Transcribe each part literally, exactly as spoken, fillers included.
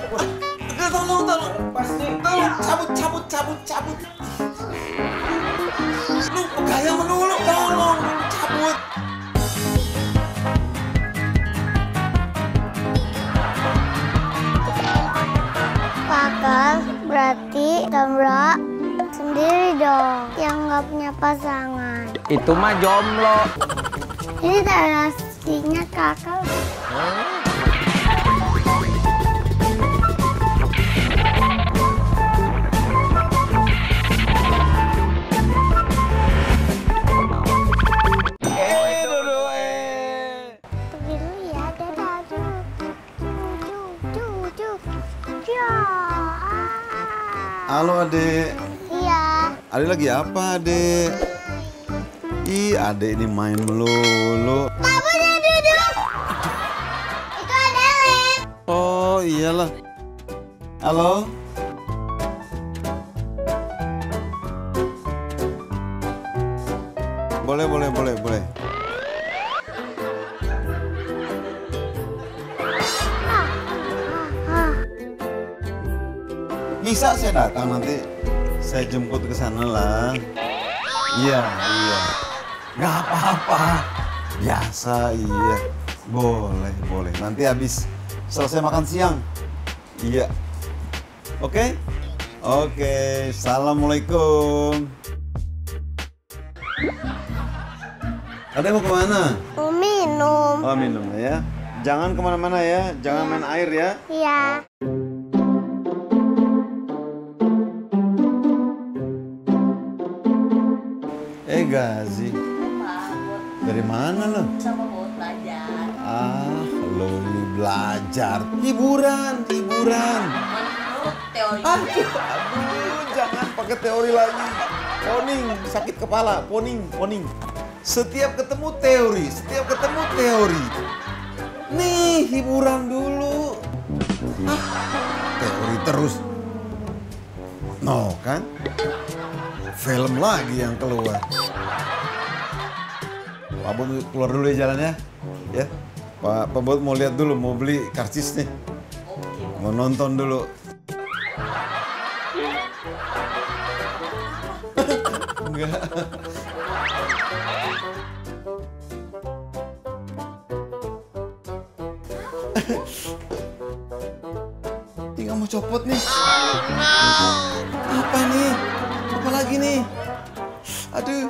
Tolong, tolong. Tolong, cabut, cabut, cabut, cabut. Lu gaya melulu, tolong, cabut. Kakak, berarti Tamra sendiri dong yang nggak punya pasangan. Itu mah jomblo. Ini relasinya kakak. Eh, Dodo, eh. Pergi dulu ya, dadah. Cuh, cuh, cuh, cuh. Ya. Halo, Adek. Iya. Adek lagi apa, Adek? Ih, Adek ini main melulu. Nggak boleh duduk. Itu ada lem. Oh, iyalah. Halo? Boleh, boleh, boleh, boleh. Ah, Bisa saya datang nanti, saya jemput ke sana lah. Iya, iya. Nggak apa-apa. Biasa, iya. Boleh, boleh. Nanti habis selesai makan siang. Iya. Oke? Oke. Assalamualaikum. Adek mau kemana? mau minum. Oh, minum ya. Jangan kemana-mana ya. Jangan main air ya. Iya. Eh, Gazi. Dari mana lo? Sama mau belajar. Ah, lo ini belajar. Hiburan, hiburan. Menurut teori. Aduh, aduh, jangan pakai teori lagi. Poning, sakit kepala, poning, poning. Setiap ketemu teori, setiap ketemu teori. Nih, hiburan dulu. Ah, teori terus. No, kan? Film lagi yang keluar. Pak Bot keluar dulu ya jalannya. Ya. Pak, Pak Bot mau lihat dulu, mau beli karcis nih. Mau nonton dulu. Enggak. Tinggal mau copot nih. Oh, no. Apa nih? Apa lagi nih? Aduh.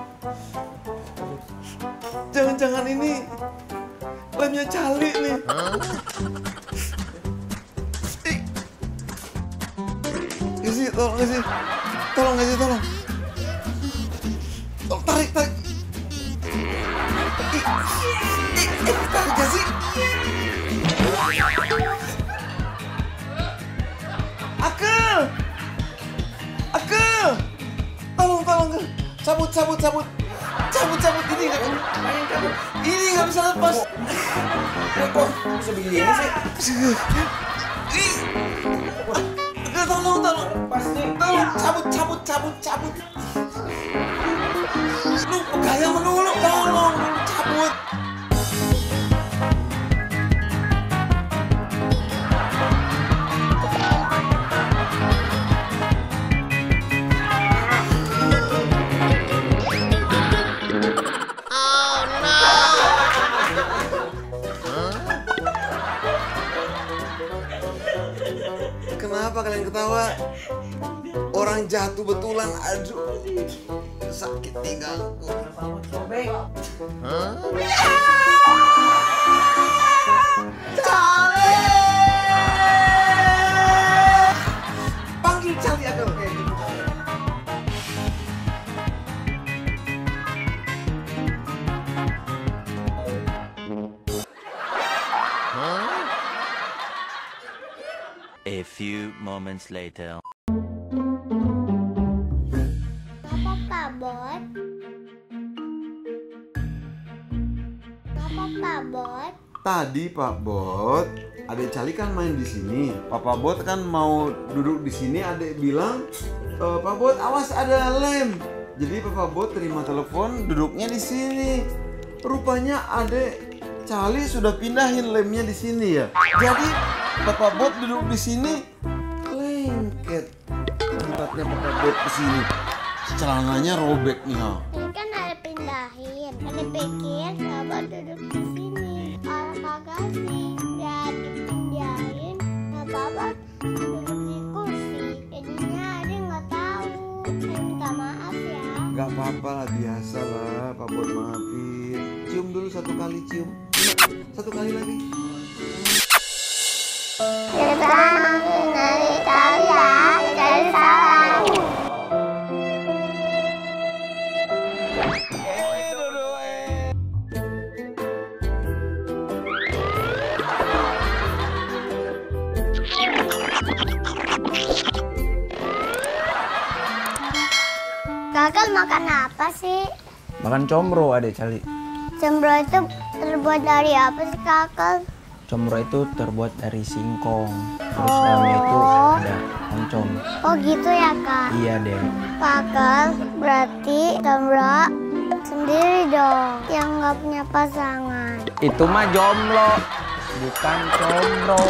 Jangan-jangan ini lemnya cali nih. Ih. Gisi, tolong Gisi. Tolong Gisi, tolong. Tolong tarik, tarik. Ih, ih, ih, tarik Gisi. Akel! Akel! Tolong, tolong. Cabut, cabut, cabut. Cabut, cabut. Ini nggak cabut. Ini nggak bisa lepas. Kok bisa begini sih? Ih. Akel, tolong, tolong. Tolong, cabut, cabut, cabut, cabut. Lu gaya melulu, tolong. Cabut. Kenapa kalian ketawa? Orang jatuh betulan, aduh, sakit pinggangku. Cali! Panggil Cali aku. A few moments later. Apa Pak Bot? Apa Pak Bot? Tadi Pak Bot, Adek Cali kan main di sini. Papa Bot kan mau duduk di sini. Adek bilang, e, Pak Bot awas ada lem. Jadi Papa Bot terima telepon, duduknya di sini. Rupanya Adek Cali sudah pindahin lemnya di sini ya. Jadi Papa Bob duduk di sini, lengket. Tempatnya Papa Bob di sini. Celananya robek nih, ha. Ini kan ada pindahin. Ada pikir Papa duduk di sini. Kalau kagak sih, udah dipindahin. Nah, Papa duduk di kursi. Jadinya ada nggak tahu. Saya minta maaf ya. Gak apa-apa lah, biasa lah. Pak Bob maafin. Cium dulu satu kali, cium. Satu kali lagi. Kita dari tahu ya, dari salah. Kakak makan apa sih? Makan combro adek Cali. Combro itu terbuat dari apa sih kakak? Combro itu terbuat dari singkong. Terus dalamnya itu ada oncom. Oh gitu ya kak? Iya deh. Kakak berarti combro sendiri dong yang nggak punya pasangan. Itu mah jomblo, bukan combro.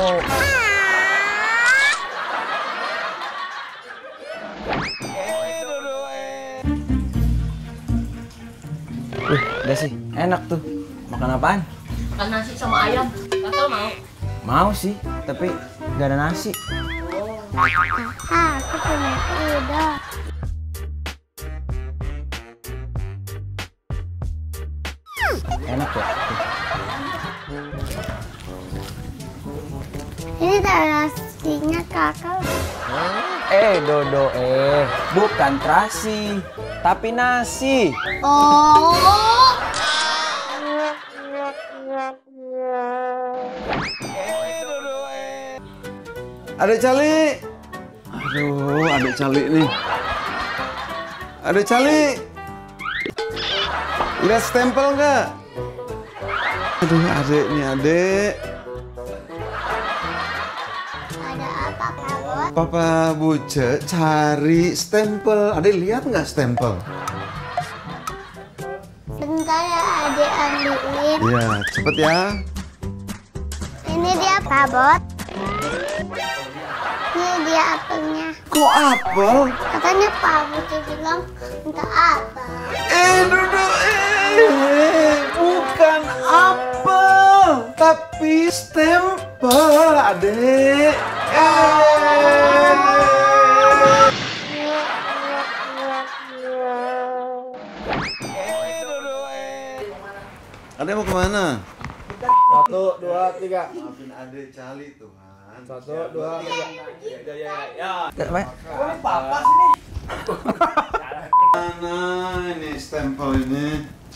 Wih, udah sih, enak tuh. Makan apaan? Makan nasi sama ayam. Kakak mau? Mau sih, tapi gak ada nasi. Ah, aku punya ide. Enak ya? Ini nasinya kakak. Eh, Dodo, eh. Bukan terasi, tapi nasi. Oh. Adek Cali. Aduh, adek Cali nih. Adek Cali. Lihat stempel nggak? Aduh, adek nih, adek. Ada apa, Pak? Papa Buce cari stempel. Adek lihat nggak stempel? Bentar ya, adik ambilin. Iya, cepet ya. Ini dia Pak Bot. Ini dia apelnya. Kok apel? Katanya Pak Bot bilang minta apel. Eh, Dodo, eh, bukan apel, tapi stempel, adek. Eh. Adek mau kemana? Satu, dua, tiga. Maafin adek Cali, Tuhan. Satu, dua, tiga. Ya, ya, ya. Mana ini stempel ini?